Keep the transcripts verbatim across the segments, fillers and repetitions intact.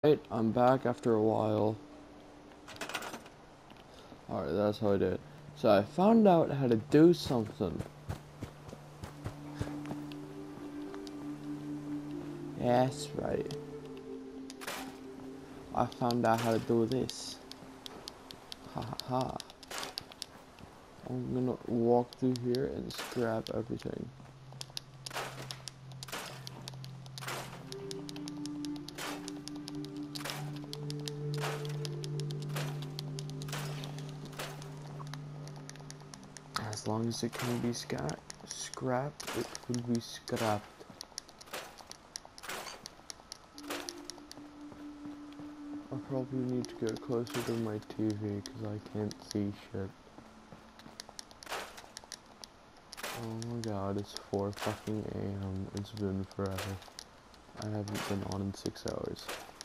Right, I'm back after a while. Alright, that's how I did it. So I found out how to do something. That's right. I found out how to do this. Ha ha ha. I'm gonna walk through here and scrap everything. As long as it can be sca scrapped, it will be scrapped. I probably need to get closer to my T V because I can't see shit. Oh my god, it's four fucking A M. It's been forever. I haven't been on in six hours.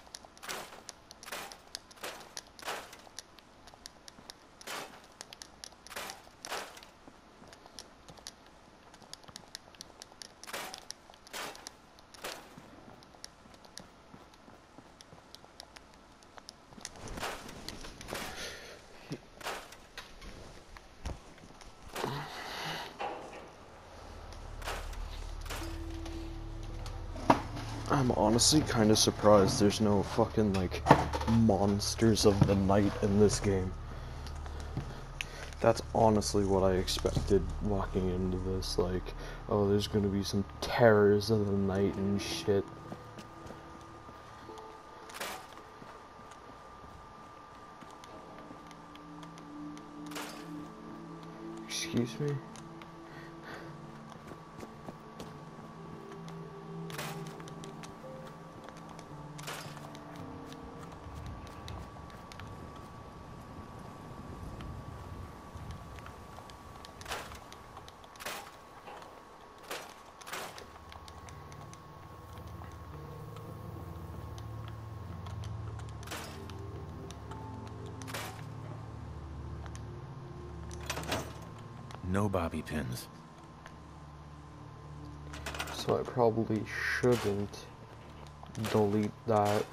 I'm honestly kind of surprised there's no fucking, like, monsters of the night in this game. That's honestly what I expected walking into this, like, oh, there's gonna be some terrors of the night and shit. Excuse me? No bobby pins. So I probably shouldn't delete that.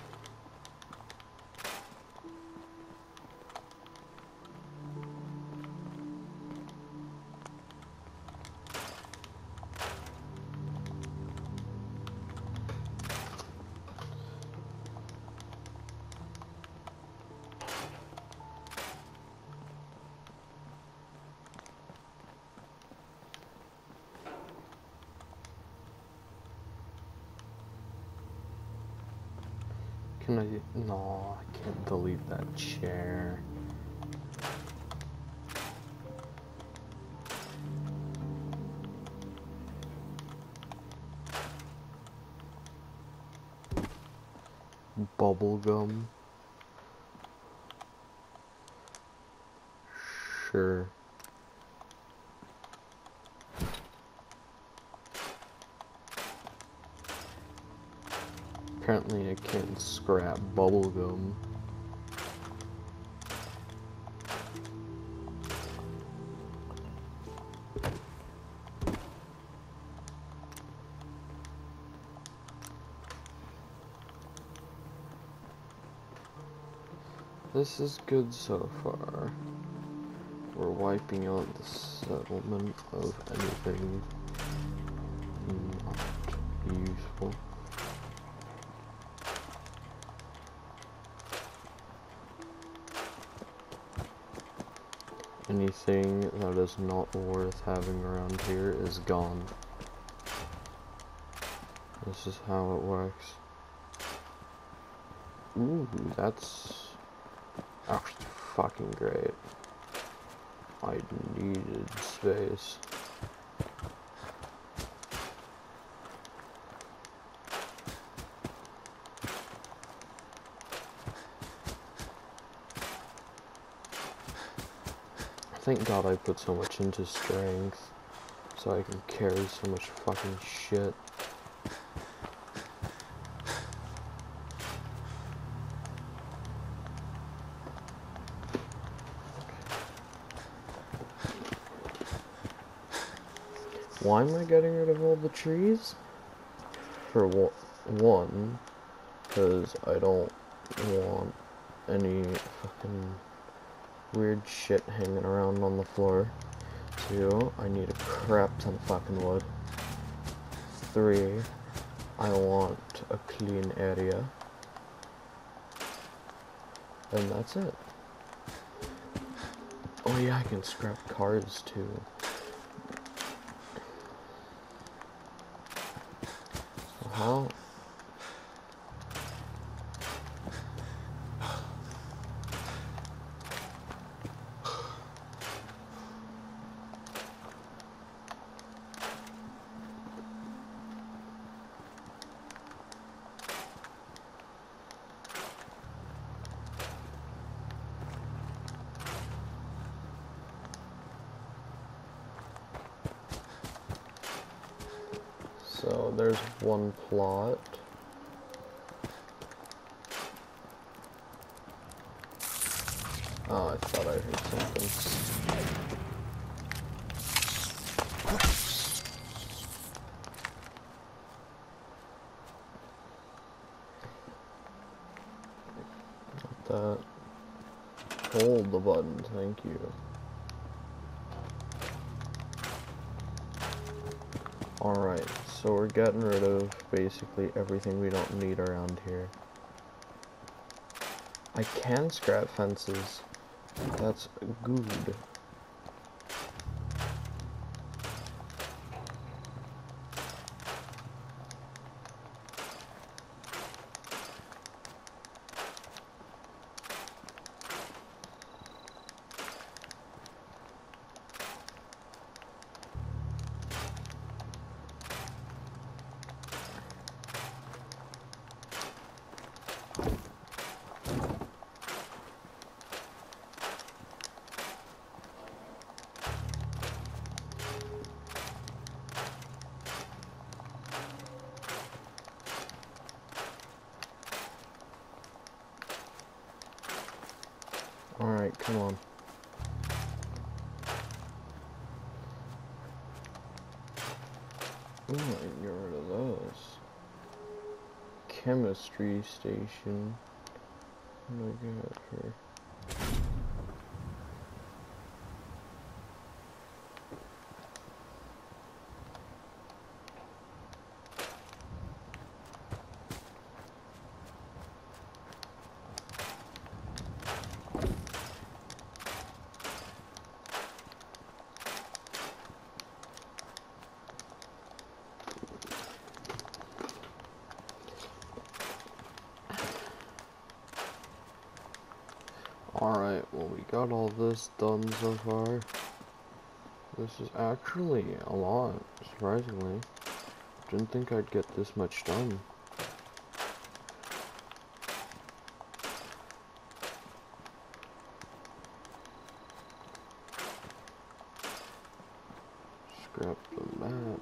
Can I? No, I can't delete that chair. Bubblegum. Sure. Apparently I can't scrap bubblegum. This is good so far. We're wiping out the settlement of anything not useful. Anything that is not worth having around here is gone. This is how it works. Ooh, that's actually fucking great. I needed space. Thank God I put so much into strength, so I can carry so much fucking shit. Why am I getting rid of all the trees? For one, because I don't want any fucking weird shit hanging around on the floor. Two, I need a crap ton of fucking wood. Three, I want a clean area. And that's it. Oh yeah, I can scrap cars too. So how? So there's one plot. Oh, I thought I heard something. Not that. Hold the button, thank you. Alright, so we're getting rid of basically everything we don't need around here. I can scrap fences. That's good. Alright, come on. Ooh, I can get rid of those. Chemistry station. What do I got here? Alright, well we got all this done so far. This is actually a lot, surprisingly. Didn't think I'd get this much done. Scrap the mat.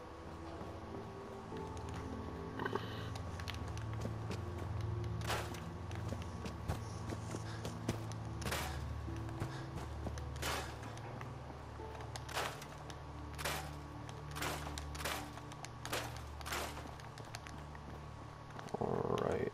Alright.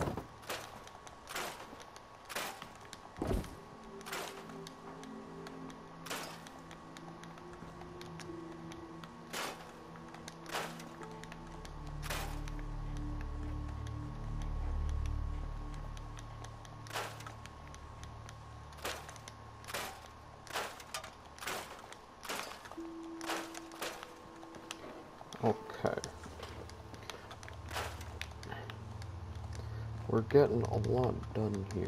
Okay. We're getting a lot done here.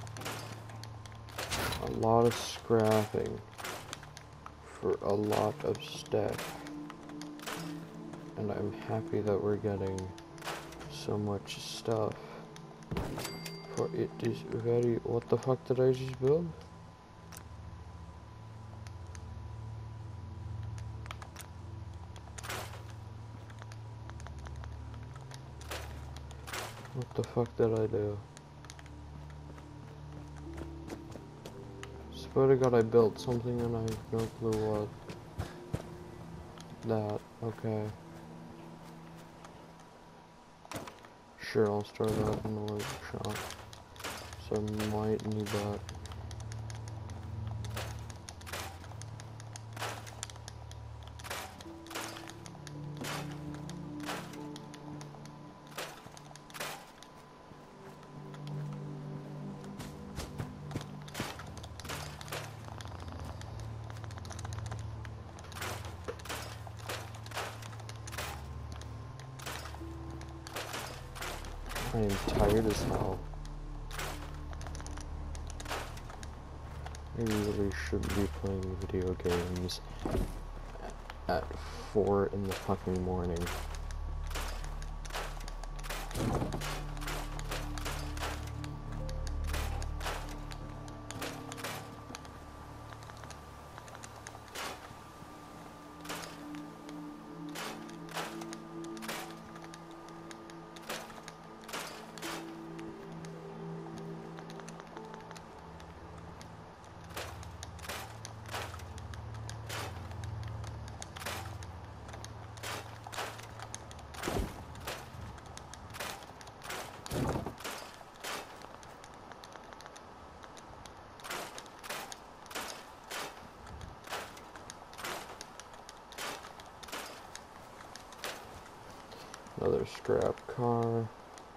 A lot of scrapping for a lot of stuff. And I'm happy that we're getting so much stuff. For it is very... What the fuck did I just build? What the fuck did I do? Swear to God I built something and I have no clue what. That, okay. Sure, I'll store that in the workshop. so I might need that. I am tired as hell. I really shouldn't be playing video games at four in the fucking morning. Another scrap car.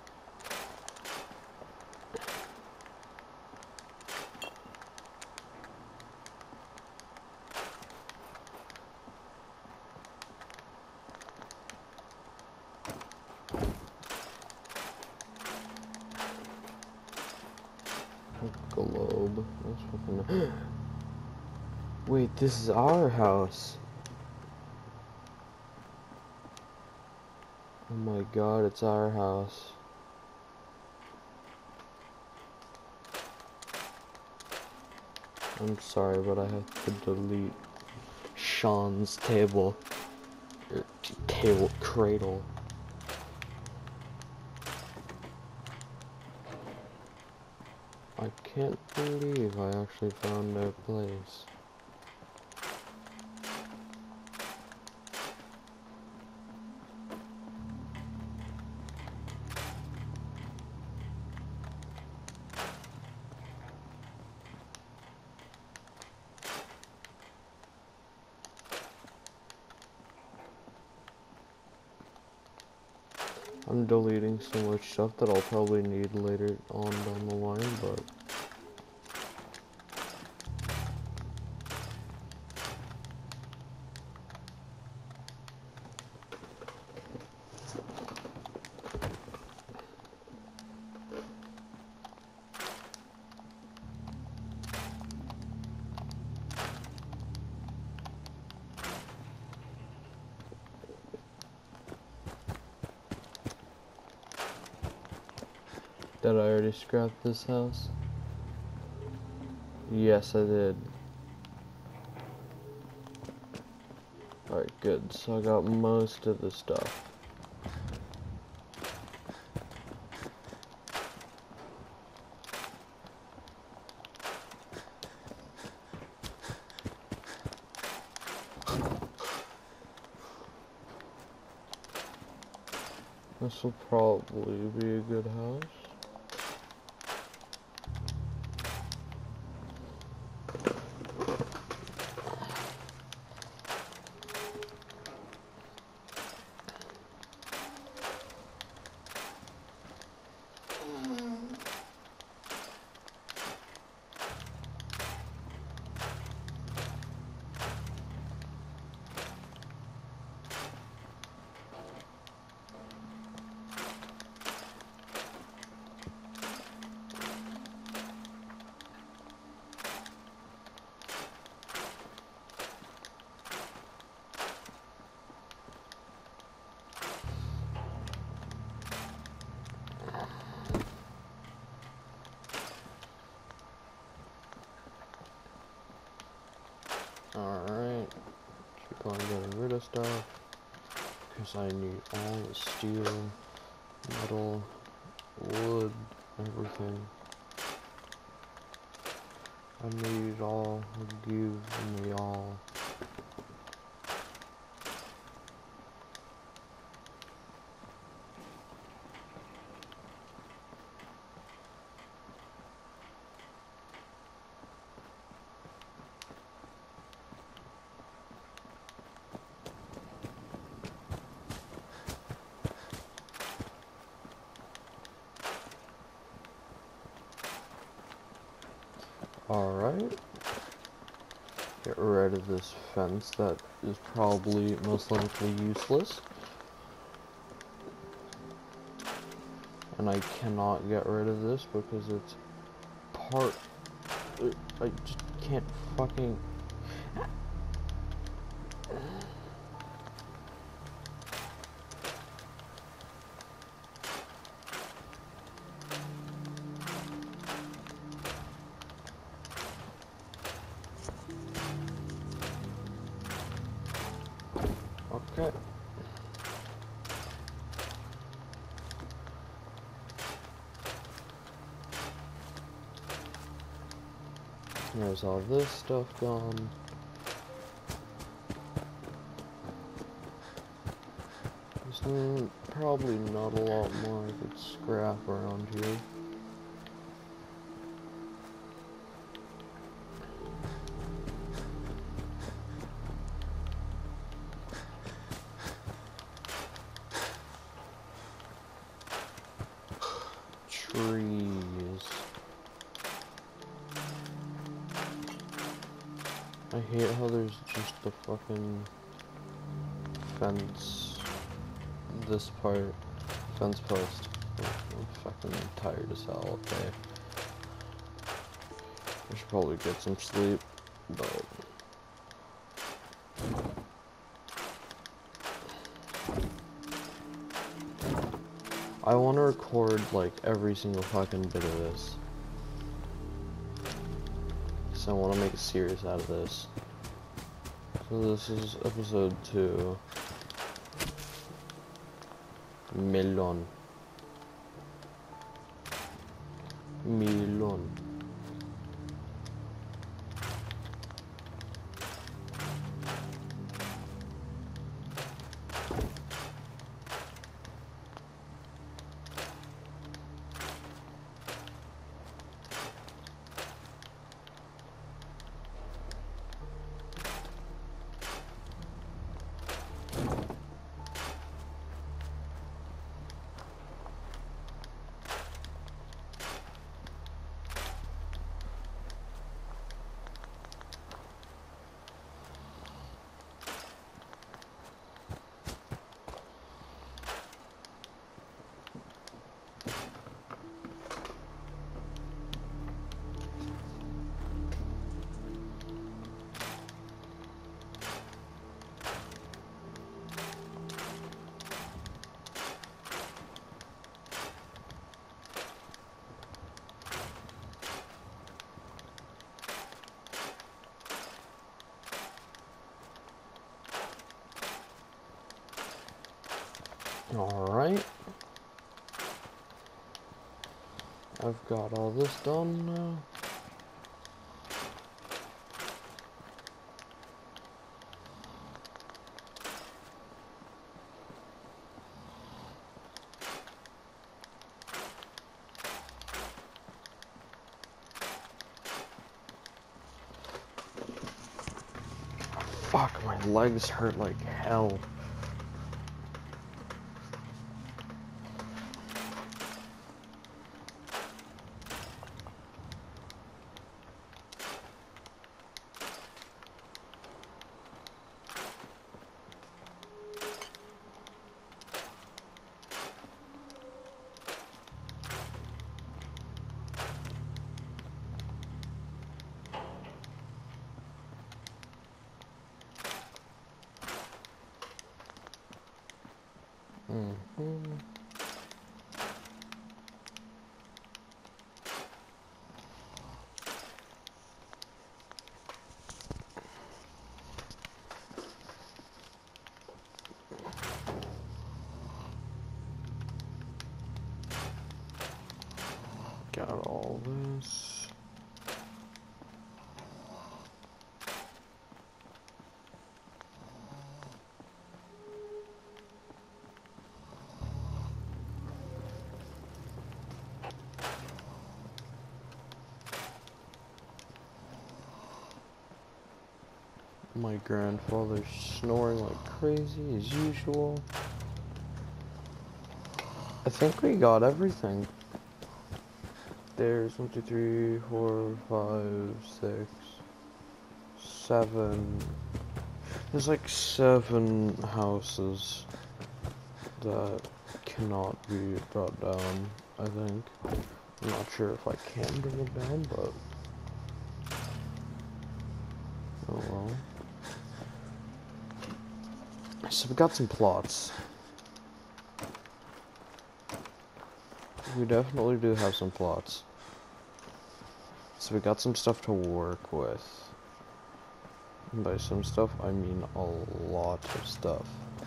A globe. That's fucking. Wait, this is our house. Oh my god, it's our house. I'm sorry, but I have to delete Sean's table. Er, table, cradle. I can't believe I actually found their place. I'm deleting so much stuff that I'll probably need later on down the line, but did I already scrap this house? Yes, I did. Alright, good. So I got most of the stuff. This will probably be a good house. Alright, keep on getting rid of stuff, because I need all the steel, metal, wood, everything. I need it all, give me all. Alright. Get rid of this fence that is probably most likely useless. And I cannot get rid of this because it's part... I just can't fucking... Okay. There's all this stuff gone. There's mm, probably not a lot more I could scrap around here. Trees. I hate how there's just the fucking fence, this part, fence post. I'm fucking tired as hell, okay. I should probably get some sleep, but... I want to record, like, every single fucking bit of this. So I want to make a series out of this. So this is episode two. Melon. Melon. Alright. I've got all this done now. Fuck, my legs hurt like hell. Mm-hmm. Got all this. My grandfather's snoring like crazy as usual. I think we got everything. There's one, two, three, four, five, six, seven. There's like seven houses that cannot be brought down, I think. I'm not sure if I can bring them down, but oh well. So we got some plots. We definitely do have some plots. So we got some stuff to work with. And by some stuff, I mean a lot of stuff.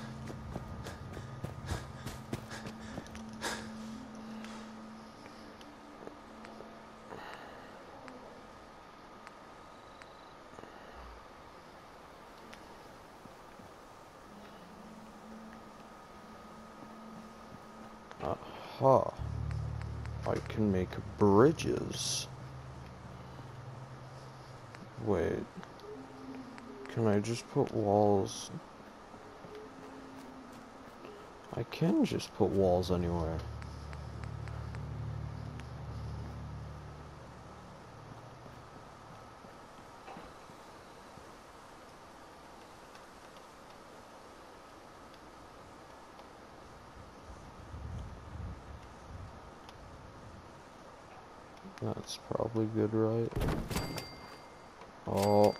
Aha. I can make bridges. Wait. Can I just put walls? I can just put walls anywhere. That's probably good, right? Oh.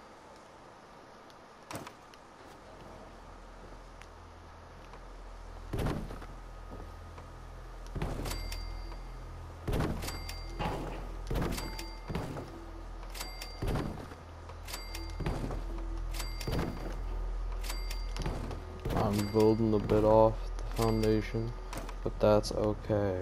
I'm building a bit off the foundation, but that's okay.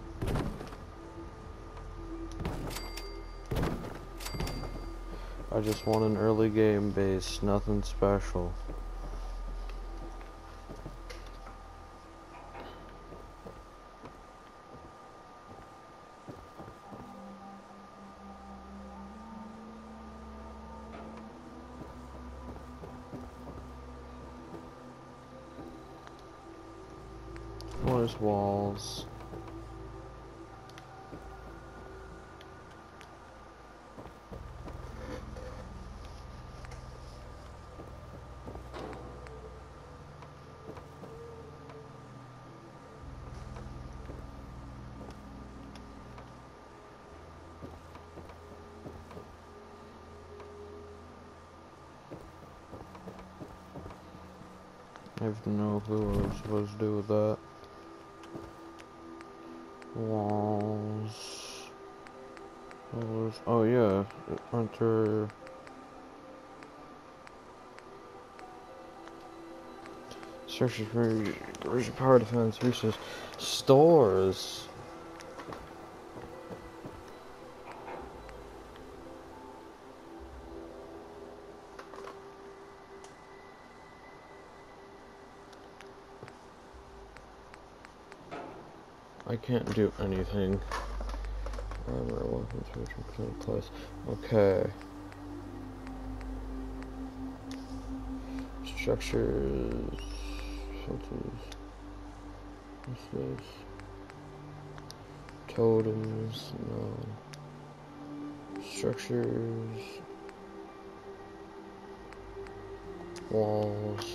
I just want an early game base, nothing special. Where's walls? I have no clue what I'm supposed to do with that. Walls. Walls. Oh yeah, enter. Searches for where's your power defense resources. Stores. I can't do anything. Armor, weapons, percent class. Okay. Structures. Filters. What's this? Totems. No. Structures. Walls.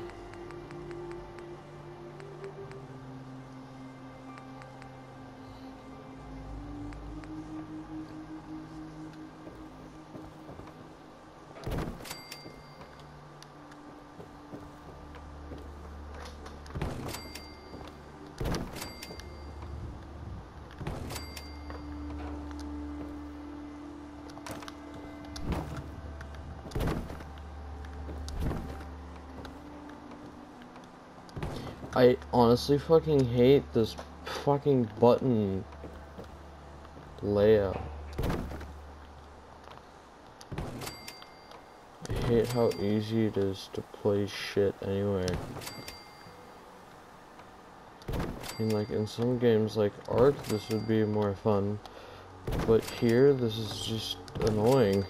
I honestly fucking hate this fucking button layout. I hate how easy it is to play shit anyway. I mean, like, in some games like Ark, this would be more fun, but here, this is just annoying.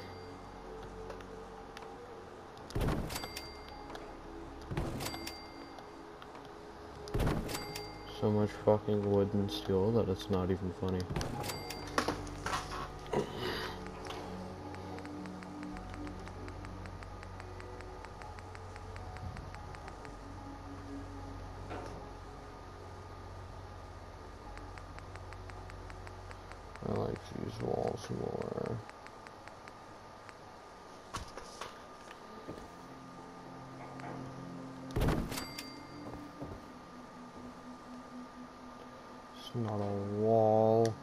So much fucking wood and steel that it's not even funny. like these walls more. It's not a wall.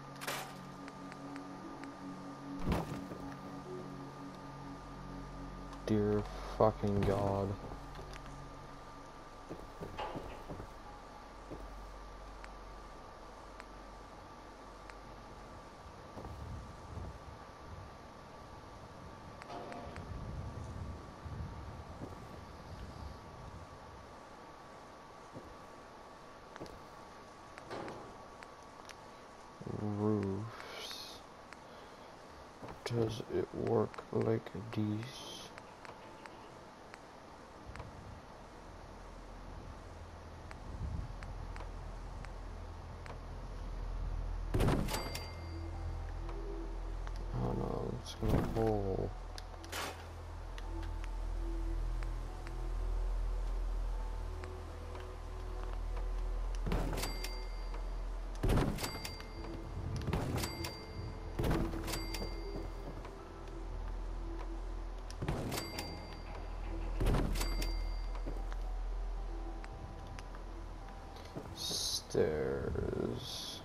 Dear fucking God. Roofs. Does it work like these? Oh no, it's gonna hole. Stairs.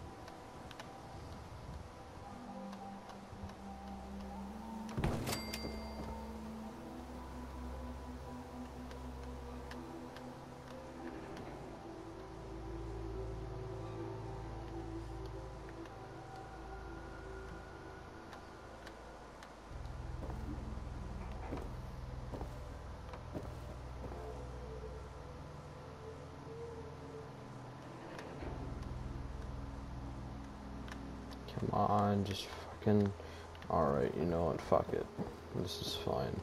Come on, just fucking... Alright, you know what, fuck it. This is fine.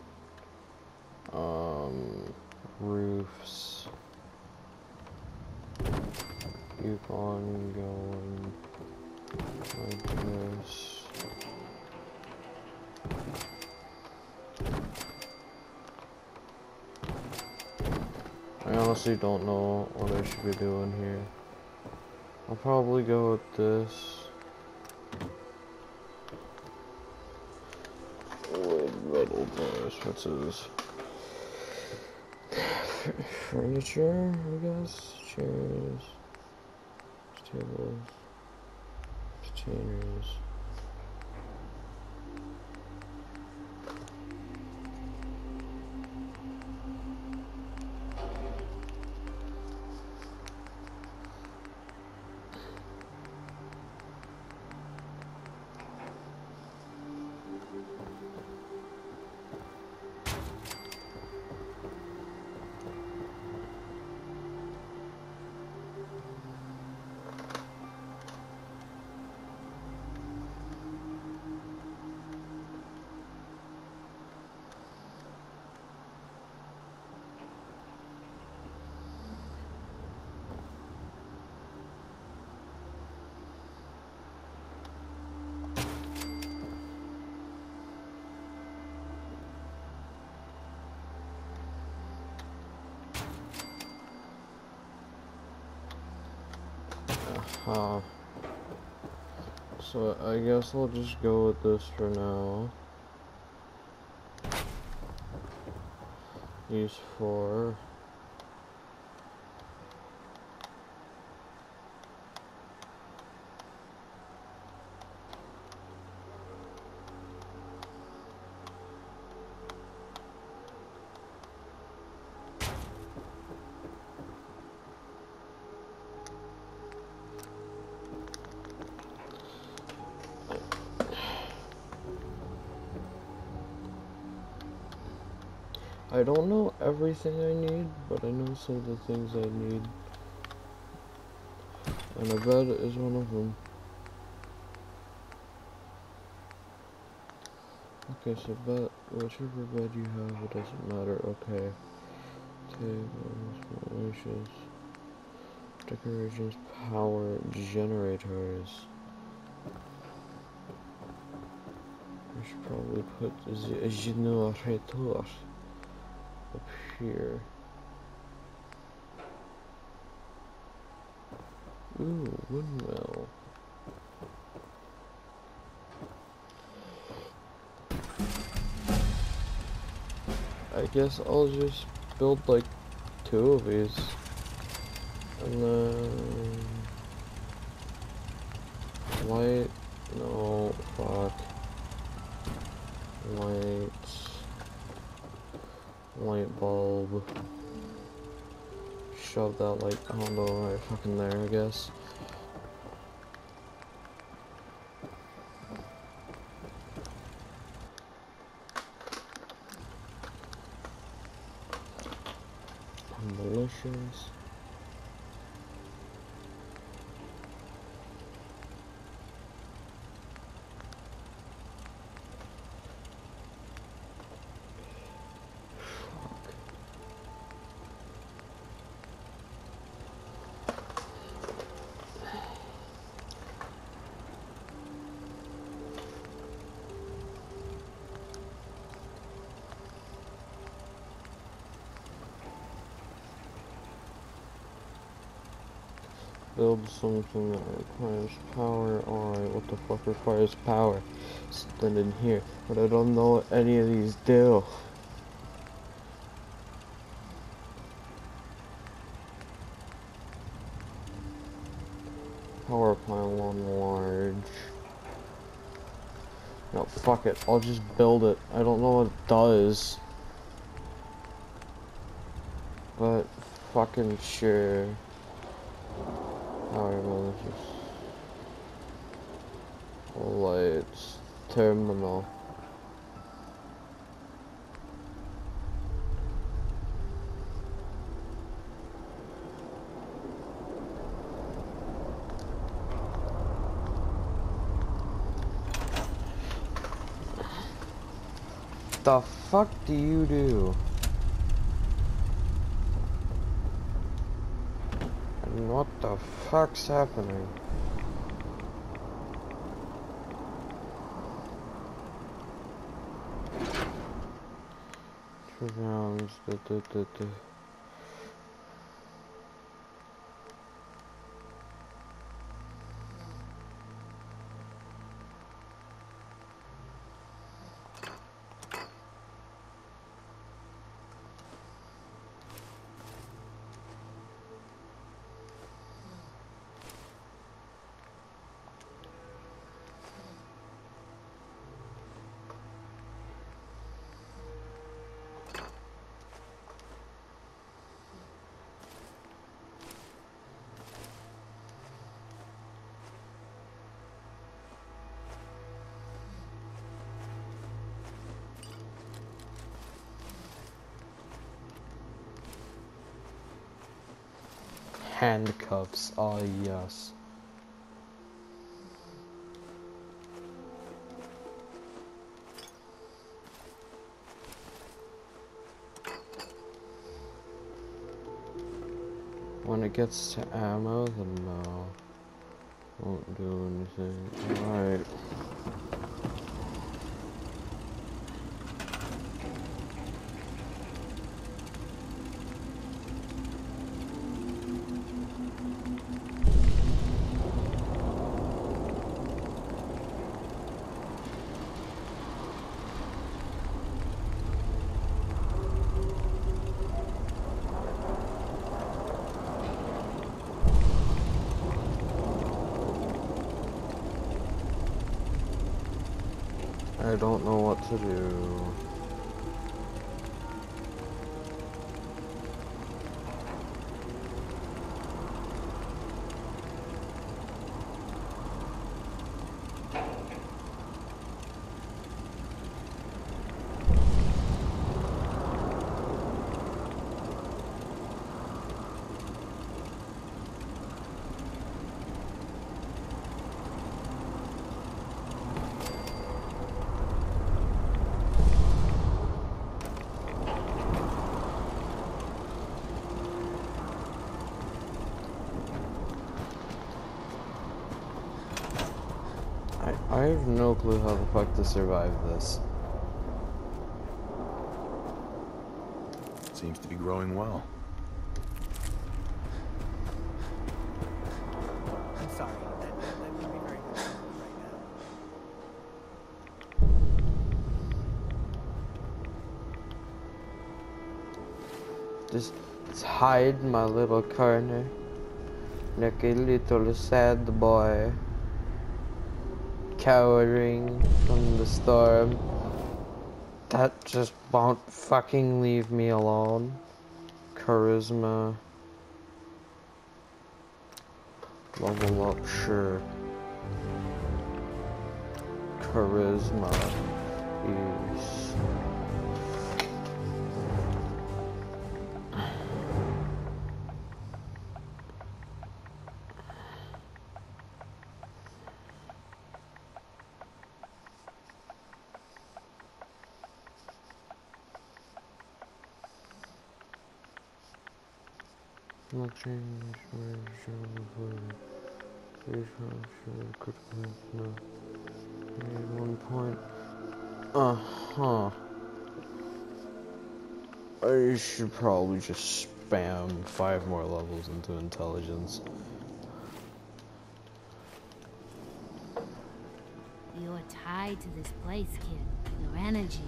Um, roofs. Keep on going like this. I honestly don't know what I should be doing here. I'll probably go with this. Metal bars, what's this? Furniture, I guess? Chairs, tables, containers. Uh, so I guess I'll just go with this for now. Use four. I don't know everything I need, but I know some of the things I need. And a bed is one of them. Okay, so bed, whichever bed you have, it doesn't matter. Okay. Tables, maliciouss, decorations, power, generators. I should probably put a generator up here. Ooh, windmill. I guess I'll just build like two of these. And then... Light... No, fuck. Light... Light bulb. Shove that like, I don't know, right fucking there, I guess. Delicious. Build something that requires power. Alright, what the fuck requires power? Something in here, but I don't know what any of these do. Power pylon large. No, fuck it. I'll just build it. I don't know what it does. But fucking sure. Power malicious. Lights. Terminal. The fuck do you do? And what the fuck's happening? Two rounds, da, da, da, da. Handcuffs, ah yes. When it gets to ammo, then no. Won't do anything. Alright. I don't know what to do. I have no clue how the fuck to survive this. Seems to be growing well. I'm sorry. That, that, that would be very good right now. Just, just hide in my little corner. Like a little sad boy. Cowering from the storm. That just won't fucking leave me alone. Charisma. Level up, sure. Charisma is... Not change where could no. One point. Uh huh. I should probably just spam five more levels into intelligence. You're tied to this place, kid. Your energy.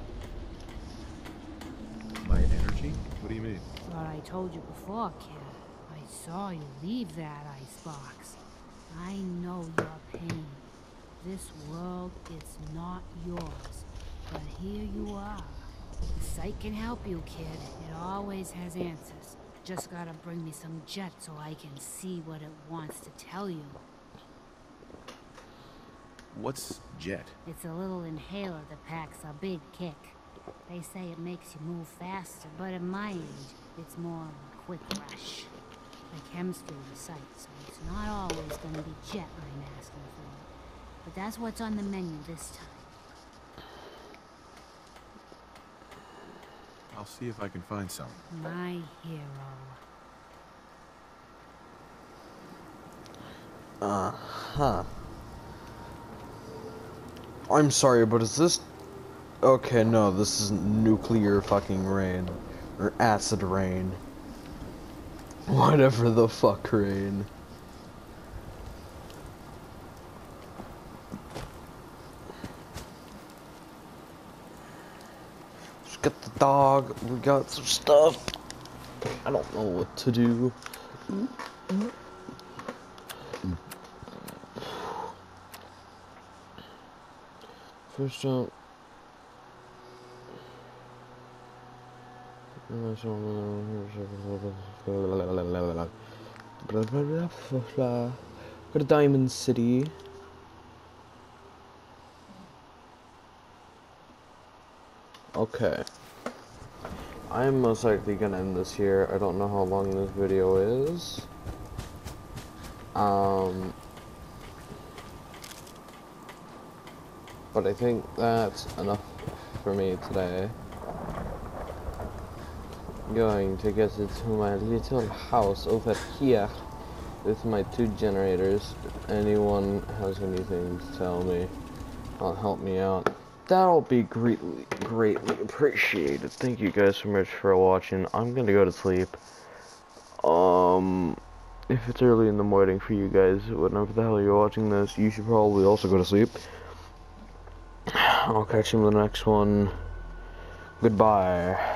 My energy? What do you mean? What I told you before, kid. I saw you leave that icebox. I know your pain. This world is not yours, but here you are. The site can help you, kid. It always has answers. Just gotta bring me some jet so I can see what it wants to tell you. What's jet? It's a little inhaler that packs a big kick. They say it makes you move faster, but at my age, it's more of a quick rush. The chemistry of the site, so it's not always gonna be jet I'm asking for. But that's what's on the menu this time. I'll see if I can find some. My hero. Uh-huh. I'm sorry, but is this... Okay, no, this is nuclear fucking rain. Or acid rain. Whatever the fuck rain. Just get the dog. We got some stuff. I don't know what to do. First up. Go to Diamond City. Okay. I'm most likely gonna end this here. I don't know how long this video is. Um, but I think that's enough for me today. Going to get to my little house over here with my two generators. If anyone has anything to tell me, I'll help me out. That'll be greatly, greatly appreciated. Thank you guys so much for watching. I'm gonna go to sleep. Um, if it's early in the morning for you guys, whenever the hell you're watching this, you should probably also go to sleep. I'll catch you in the next one. Goodbye.